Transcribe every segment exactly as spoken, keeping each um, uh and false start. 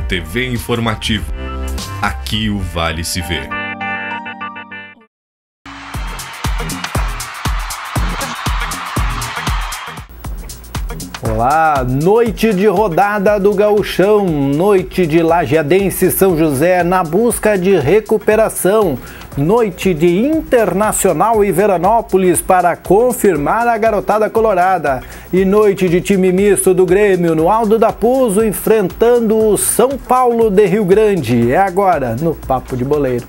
T V Informativo. Aqui o Vale se vê. Olá, noite de rodada do Gauchão, noite de Lajeadense e São José na busca de recuperação, noite de Internacional e Veranópolis para confirmar a garotada colorada e noite de time misto do Grêmio no Aldo da Puzo enfrentando o São Paulo de Rio Grande. É agora no Papo de Boleiro.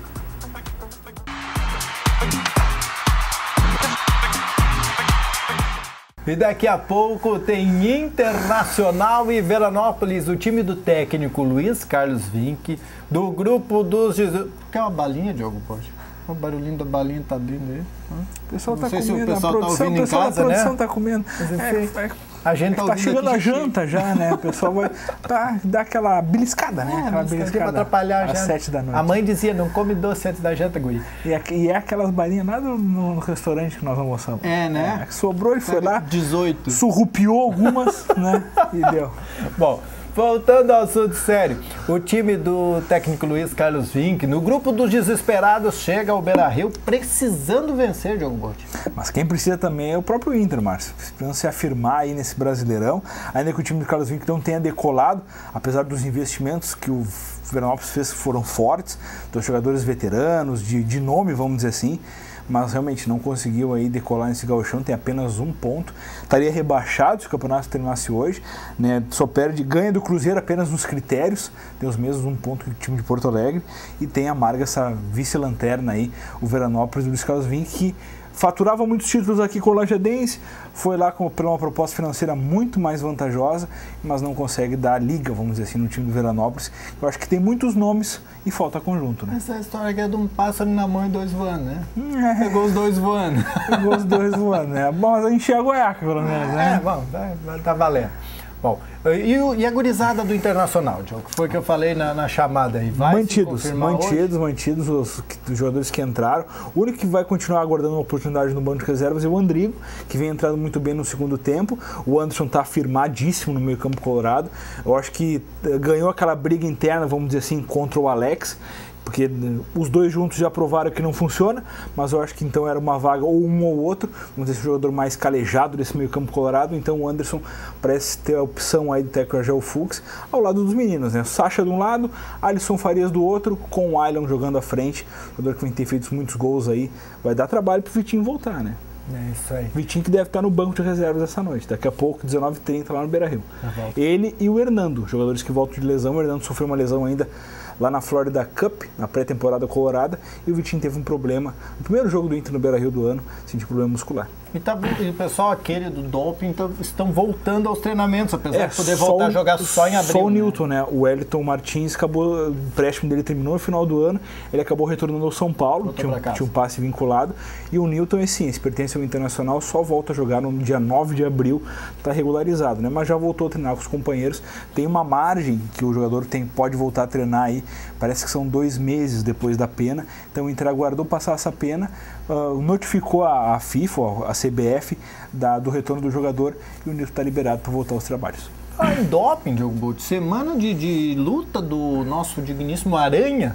E daqui a pouco tem Internacional e Veranópolis, o time do técnico Luiz Carlos Vinck, do grupo dos... Quer uma balinha, Diogo? Pode? O barulhinho da balinha tá vindo aí. O pessoal Não tá sei comendo, se o pessoal a produção, tá ouvindo em pessoal, casa, a produção né? tá comendo. É, é, a gente tá, tá ouvindo chegando a aqui, janta já, né? O pessoal vai tá, dar aquela beliscada, né? É, aquela beliscada pra atrapalhar às já. sete da noite. A mãe dizia, não come doce antes da janta, guri. E é, e é aquelas balinhas lá no, no restaurante que nós almoçamos. É, né? É, sobrou e foi lá, dezoito. Surrupiou algumas, né? E deu. Bom, voltando ao assunto sério, o time do técnico Luiz Carlos Vinck, no grupo dos desesperados, chega ao Beira-Rio precisando vencer, Diogo Botti. Mas quem precisa também é o próprio Inter, Márcio. Precisam se afirmar aí nesse Brasileirão, ainda que o time do Carlos Vinck não tenha decolado, apesar dos investimentos que o Veranópolis fez que foram fortes, dos jogadores veteranos, de, de nome, vamos dizer assim, mas realmente não conseguiu aí decolar nesse gauchão, tem apenas um ponto, estaria rebaixado se o campeonato terminasse hoje, né? Só perde, ganha do Cruzeiro apenas nos critérios, tem os mesmos um ponto que o time de Porto Alegre, e tem amarga essa vice-lanterna aí, o Veranópolis do Luiz Carlos Vinck, que faturava muitos títulos aqui com o Lajeadense, foi lá com, por uma proposta financeira muito mais vantajosa, mas não consegue dar a liga, vamos dizer assim, no time do Veranópolis. Eu acho que tem muitos nomes e falta conjunto, né? Essa história aqui é de um pássaro na mão e dois voando, né? É. Pegou os dois voando. Pegou os dois voando, né? Bom, mas a gente encheu a goiaca, pelo menos, né? É, bom, tá, tá valendo. Bom, e, o, e a gurizada do Internacional, Diogo, que foi que eu falei na, na chamada aí? Vai mantidos, mantidos, hoje? mantidos os, os jogadores que entraram. O único que vai continuar aguardando uma oportunidade no banco de reservas é o Andrigo, que vem entrando muito bem no segundo tempo. O Anderson está afirmadíssimo no meio campo colorado. Eu acho que ganhou aquela briga interna, vamos dizer assim, contra o Alex, porque os dois juntos já provaram que não funciona, mas eu acho que então era uma vaga ou um ou outro, vamos dizer, o jogador mais calejado desse meio campo colorado, então o Anderson parece ter a opção aí do técnico Argel Fuchs, ao lado dos meninos, né? Sacha de um lado, Alisson Farias do outro, com o Ailon jogando à frente, jogador que vem ter feito muitos gols aí, vai dar trabalho pro Vitinho voltar, né? É isso aí. Vitinho que deve estar no banco de reservas essa noite, daqui a pouco, dezenove e trinta lá no Beira-Rio. Ele e o Hernando, jogadores que voltam de lesão, o Hernando sofreu uma lesão ainda lá na Florida Cup, na pré-temporada colorada, e o Vitinho teve um problema no primeiro jogo do Inter no Beira-Rio do ano, sentiu problema muscular. E, tá, e o pessoal aquele do doping então, estão voltando aos treinamentos, apesar é, de poder voltar o, a jogar só em abril. Só o né? Newton, né? O Wellington Martins acabou, o empréstimo dele terminou no final do ano, ele acabou retornando ao São Paulo, tinha um, tinha um passe vinculado, e o Newton, é sim, esse pertence ao Internacional, só volta a jogar no dia nove de abril, está regularizado, né? Mas já voltou a treinar com os companheiros, tem uma margem que o jogador tem, pode voltar a treinar aí, parece que são dois meses depois da pena, então o Inter aguardou passar essa pena, uh, notificou a, a FIFA, a C B F, da, do retorno do jogador, e o Nilton está liberado para voltar aos trabalhos. Ah, em doping, Diogo Botti, semana de, de luta do nosso digníssimo Aranha.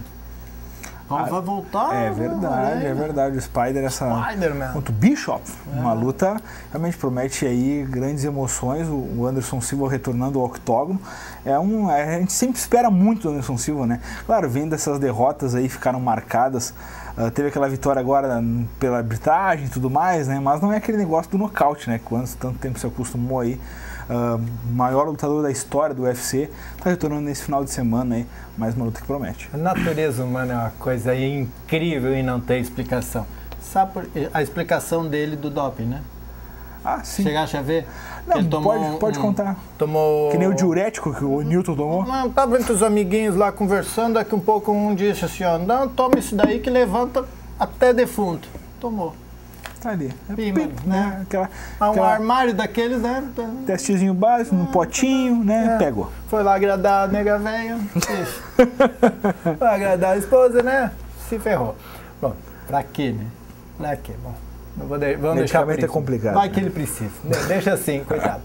Ah, vai voltar. É verdade, é verdade. O Spider, essa. Spider-Man. Contra o Bishop. É. Uma luta realmente promete aí grandes emoções. O Anderson Silva retornando ao octógono. É um, a gente sempre espera muito do Anderson Silva, né? Claro, vendo essas derrotas aí ficaram marcadas. Uh, teve aquela vitória agora pela arbitragem e tudo mais, né? Mas não é aquele negócio do nocaute, né? Que o Anderson tanto tempo se acostumou aí. Uh, maior lutador da história do U F C, está retornando nesse final de semana aí, mais uma luta que promete. A natureza humana é uma coisa aí incrível e não tem explicação. Sabe por, a explicação dele do doping, né? Ah, sim. Chegaste a ver? Não, Ele tomou pode, pode um, contar. Tomou... Que nem o diurético que o Newton tomou? Não, tava entre os amiguinhos lá conversando, daqui um pouco um disse assim, ó, não, toma isso daí que levanta até defunto. Tomou. Tá ali. É Pima, pip, né? né? Aquela, Um aquela armário daqueles, né? testezinho básico, no potinho, né? É. Pegou. Foi lá agradar a nega velha. Foi agradar a esposa, né? Se ferrou. Bom, pra quê, né? Pra quê? Bom, Vou de, vamos deixar por é complicado. Vai que ele precisa. Deixa assim, coitado.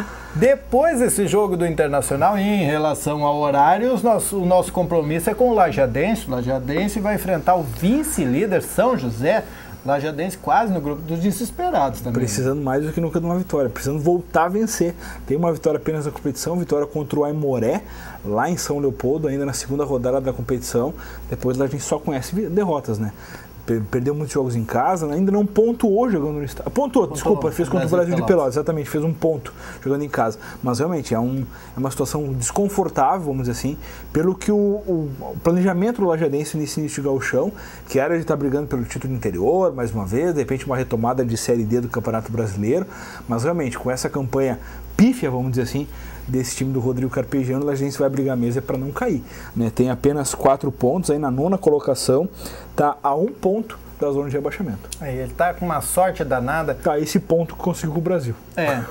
Depois desse jogo do Internacional, em relação ao horário, o nosso, o nosso compromisso é com o Lajadense. O Lajadense vai enfrentar o vice-líder São José. Lajadense quase no grupo dos desesperados também. Precisando mais do que nunca de uma vitória, precisando voltar a vencer. Tem uma vitória apenas na competição, vitória contra o Aimoré, lá em São Leopoldo, ainda na segunda rodada da competição. Depois a gente só conhece derrotas, né? Perdeu muitos jogos em casa, ainda não pontuou jogando no estádio. Pontuou, pontuou, desculpa, fez contra o Brasil de Pelotas, exatamente, fez um ponto jogando em casa. Mas realmente é, um, é uma situação desconfortável, vamos dizer assim, pelo que o, o, o planejamento do Lajadense nesse início de gauchão, que era de estar brigando pelo título interior, mais uma vez, de repente uma retomada de Série D do Campeonato Brasileiro, mas realmente com essa campanha pífia, vamos dizer assim, desse time do Rodrigo Carpegiani, a gente vai brigar mesmo para não cair, né? Tem apenas quatro pontos aí na nona colocação, tá a um ponto da zona de rebaixamento. Aí, ele tá com uma sorte danada. Tá, esse ponto que conseguiu o Brasil. É.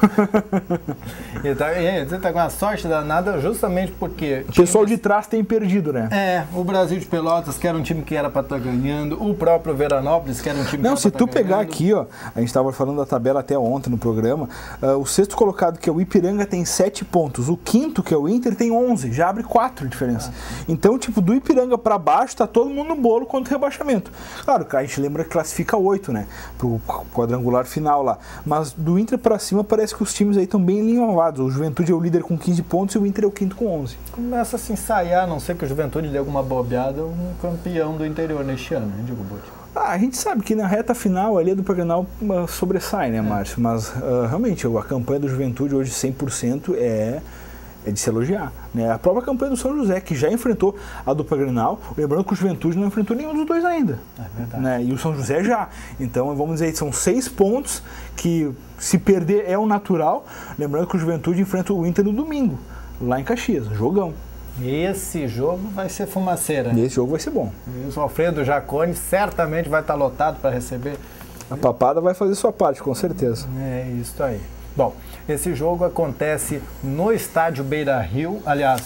ele, tá, ele tá com uma sorte danada justamente porque... O pessoal de trás tem perdido, né? É, o Brasil de Pelotas, que era um time que era para estar ganhando, o próprio Veranópolis, que era um time Não, que se era tu pra tá pegar ganhando. aqui, ó, a gente estava falando da tabela até ontem no programa, uh, o sexto colocado, que é o Ipiranga, tem sete pontos, o quinto, que é o Inter, tem onze, já abre quatro de diferença. Ah, então, tipo, do Ipiranga para baixo, tá todo mundo no bolo contra o rebaixamento. Claro, a gente lembra que classifica oito, né, pro quadrangular final lá, mas do Inter para cima parece que os times aí estão bem alinhavados. O Juventude é o líder com quinze pontos e o Inter é o quinto com onze. Começa a se ensaiar, a não ser que o Juventude dê alguma bobeada, um campeão do interior neste ano, hein, Diego Botti? Ah, a gente sabe que na reta final ali do Grenal uh, sobressai, né, Márcio? É. Mas uh, realmente a campanha do Juventude hoje cem por cento é, é de se elogiar, né? A própria campanha do São José, que já enfrentou a dupla Grenal, lembrando que o Juventude não enfrentou nenhum dos dois ainda. É verdade. Né? E o São José já. Então, vamos dizer, são seis pontos que, se perder, é o natural. Lembrando que o Juventude enfrenta o Inter no domingo, lá em Caxias, jogão. Esse jogo vai ser fumaceira. Esse jogo vai ser bom. E o Alfredo Jaconi certamente vai estar lotado para receber. A papada vai fazer sua parte, com certeza. É isso aí. Bom, esse jogo acontece no estádio Beira-Rio, aliás...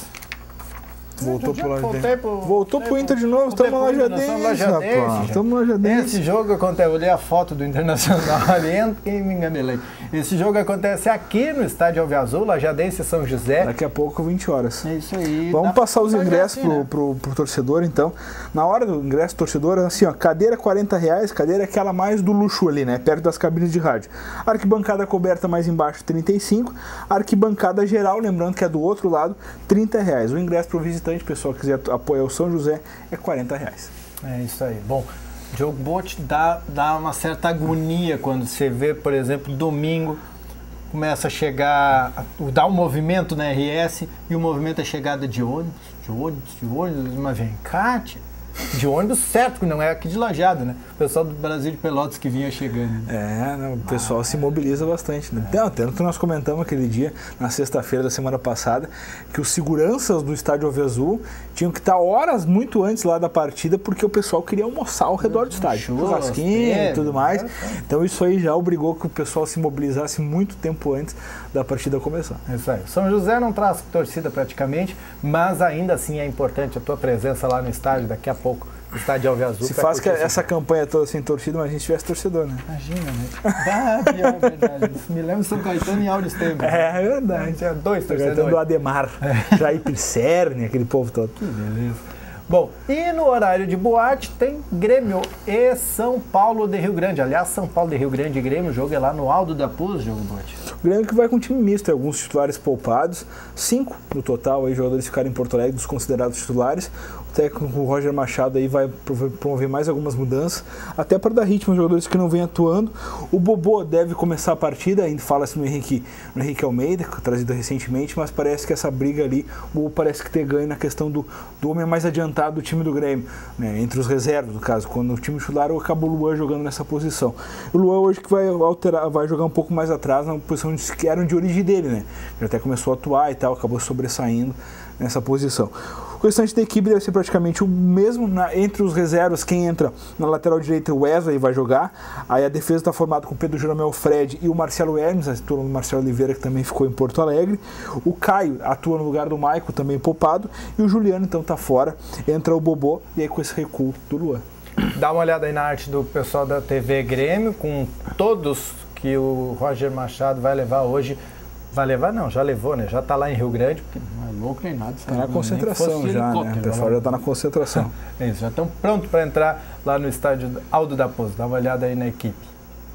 Voltou pro Lajadense. Voltou pro Inter de novo, estamos no Lajadense, rapaz. Estamos no Lajadense. Esse jogo acontece, eu olhei a foto do Internacional ali, quem me enganei. Esse jogo acontece aqui no estádio Alviazul, Lajadense e São José. Daqui a pouco, vinte horas. É isso aí. Vamos Dá passar os ingressos assim, pro, né? pro, pro torcedor, então. Na hora do ingresso torcedor, assim, ó, cadeira quarenta reais, cadeira aquela mais do luxo ali, né? Perto das cabines de rádio. Arquibancada coberta mais embaixo, trinta e cinco. Arquibancada geral, lembrando que é do outro lado, trinta reais. O ingresso pro visitante, pessoal que quiser apoiar o São José, é quarenta reais. É isso aí. Bom, Diogo Botti dá, dá uma certa agonia quando você vê, por exemplo, domingo, começa a chegar, dá um movimento na R S e o movimento é chegada de ônibus, de ônibus, de ônibus, mas vem cá, tia. De ônibus certo, que não é aqui de Lajeado, né? O pessoal do Brasil de Pelotas que vinha chegando. É, não, o pessoal ah, se mobiliza bastante. Né? É. Então, tanto que nós comentamos aquele dia, na sexta-feira da semana passada, que os seguranças do estádio Alviazul tinham que estar horas muito antes lá da partida, porque o pessoal queria almoçar ao redor do estádio. Churrasquinho e tudo mais. É, é. Então isso aí já obrigou que o pessoal se mobilizasse muito tempo antes da partida começar. Isso aí. São José não traz torcida praticamente, mas ainda assim é importante a tua presença lá no estádio daqui a pouco, no estádio Alviazul. Se faz que essa campanha toda sem torcida, mas a gente tivesse torcedor, né? Imagina, né? Ah, pior, é verdade. Me lembro de São Caetano e Aures Tempo. É, é verdade. Tinha dois torcedores. Caetano do Ademar, é. Jair Pisserni, aquele povo todo. Que beleza. Bom, e no horário de boate tem Grêmio e São Paulo de Rio Grande. Aliás, São Paulo de Rio Grande e Grêmio, o jogo é lá no Aldo da Puz, jogo bote. O Grêmio que vai com um time misto, alguns titulares poupados, cinco no total, aí, jogadores ficaram em Porto Alegre, dos considerados titulares. O técnico Roger Machado aí vai promover mais algumas mudanças, até para dar ritmo aos jogadores que não vêm atuando. O Bobô deve começar a partida, ainda fala-se no Henrique, no Henrique Almeida, trazido recentemente, mas parece que essa briga ali, o Bobô parece que ter ganho na questão do, do homem mais adiantado do time do Grêmio, né, entre os reservas, no caso, quando o time titular acaba o Luan jogando nessa posição. O Luan hoje que vai alterar, vai jogar um pouco mais atrás, na posição que era de origem dele, né? Ele até começou a atuar e tal, acabou sobressaindo nessa posição. O restante da equipe deve ser praticamente o mesmo, na, entre os reservas, quem entra na lateral direita, o Wesley vai jogar, aí a defesa está formada com o Pedro Jeromel, Fred e o Marcelo Hermes, atua no Marcelo Oliveira, que também ficou em Porto Alegre, o Caio atua no lugar do Maico, também poupado, e o Juliano então está fora, entra o Bobô, e aí com esse recuo do Luan. Dá uma olhada aí na arte do pessoal da T V Grêmio, com todos que o Roger Machado vai levar hoje. Vai levar? Não, já levou, né? Já tá lá em Rio Grande. Porque... Não é louco nem nada. Tá na concentração já, né? O pessoal já tá na concentração. É isso, já estão prontos para entrar lá no estádio Aldo da Pozo. Dá uma olhada aí na equipe.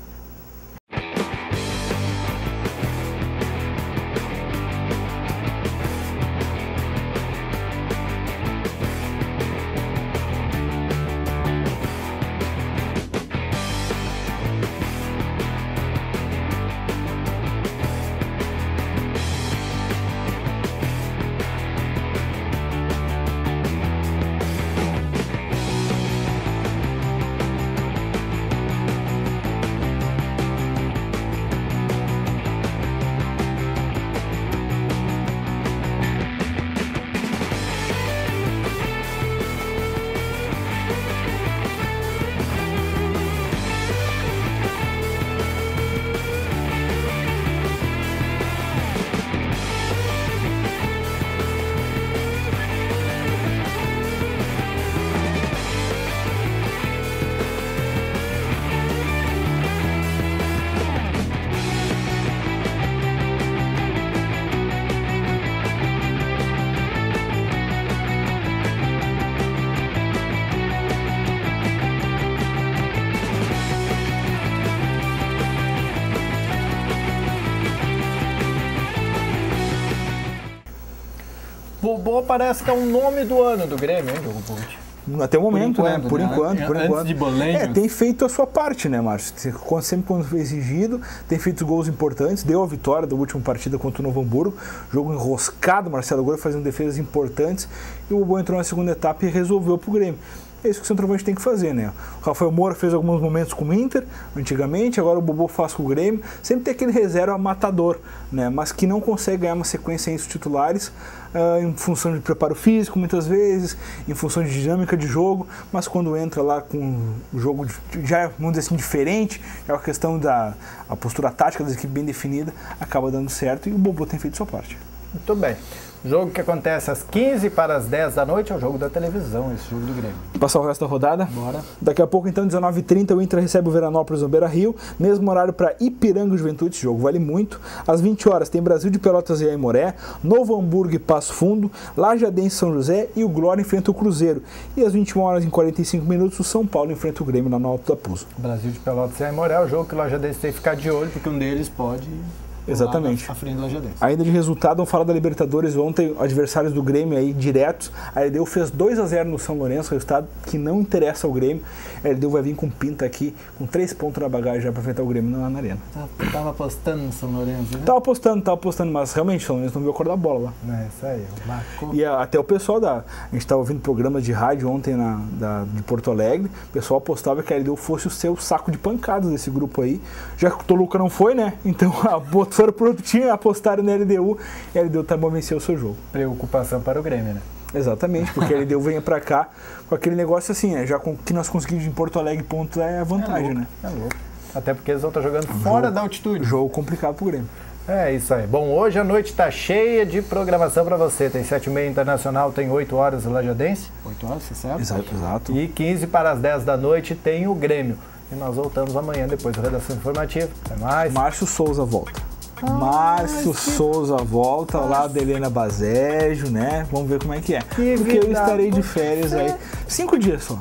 Bobô parece que é o nome do ano do Grêmio, hein, Diogo Pucci? Até o momento, por enquanto, né? Por né? enquanto, por Antes enquanto. de Bolenhos. É, tem feito a sua parte, né, Márcio? Sempre quando foi exigido, tem feito gols importantes, deu a vitória da última partida contra o Novo Hamburgo, jogo enroscado, Marcelo Agora fazendo defesas importantes, e o Bobô entrou na segunda etapa e resolveu pro Grêmio. É isso que o centroavante tem que fazer, né? O Rafael Moura fez alguns momentos com o Inter, antigamente, agora o Bobô faz com o Grêmio. Sempre tem aquele reserva matador, né? Mas que não consegue ganhar uma sequência entre os titulares, uh, em função de preparo físico, muitas vezes, em função de dinâmica de jogo, mas quando entra lá com o jogo de, já, vamos dizer assim, diferente, é uma questão da a postura tática da equipe bem definida, acaba dando certo e o Bobô tem feito sua parte. Muito bem. Jogo que acontece às quinze para as dez da noite é o jogo da televisão, esse jogo do Grêmio. Passar o resto da rodada? Bora. Daqui a pouco, então, dezenove e trinta, o Inter recebe o Veranópolis no Beira-Rio, mesmo horário para Ipiranga e Juventude, esse jogo vale muito. Às vinte horas tem Brasil de Pelotas e Aimoré, Novo Hamburgo e Passo Fundo, Lajadense e São José e o Glória enfrenta o Cruzeiro. E às vinte e uma horas e quarenta e cinco minutos, o São Paulo enfrenta o Grêmio na Alto da Pozo. Brasil de Pelotas e Aimoré é o jogo que o Lajadense tem que ficar de olho, Porque um deles pode... Exatamente. À frente do Lajadense. Ainda de resultado, vamos falar da Libertadores ontem, adversários do Grêmio aí diretos. A L D U fez dois a zero no São Lourenço, resultado que não interessa ao Grêmio. A L D U vai vir com pinta aqui, com três pontos na bagagem já para enfrentar o Grêmio na, na arena. Tava apostando no São Lourenço, né? Tava apostando, tava apostando, mas realmente o São Lourenço não viu a cor da bola lá. É isso aí, marcou. E a, até o pessoal da... A gente estava ouvindo programas de rádio ontem na, da, de Porto Alegre, o pessoal apostava que a L D U fosse o seu saco de pancadas desse grupo aí. Já que o Toluca não foi, né? Então a foram por outro time, apostaram na L D U e a L D U tá bom vencer o seu jogo. Preocupação para o Grêmio, né? Exatamente, porque a L D U vem pra cá com aquele negócio assim, né? Já com que nós conseguimos em Porto Alegre pontos é a vantagem, é né? É louco. Até porque eles vão estar jogando fora jogo, da altitude. Jogo complicado pro Grêmio. É isso aí. Bom, hoje a noite está cheia de programação para você. Tem sete e meia Internacional, tem oito horas o Lajadense. oito horas, você sabe? Exato, exato. E quinze para as dez da noite tem o Grêmio. E nós voltamos amanhã depois da redação informativa. Até mais. Márcio Souza volta. Ah, Márcio que... Souza volta ao lado da Helena Bazejo, né? Vamos ver como é que é. Que Porque eu estarei de férias aí. Cinco dias só.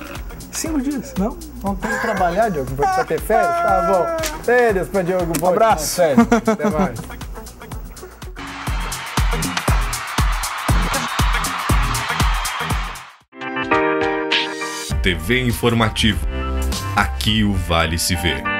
Cinco dias, não? Não tem que trabalhar, Diogo, pra ter férias? Tá bom. Férias pra Diogo Bote. Abraço. Até mais. T V Informativo. Aqui o Vale se vê.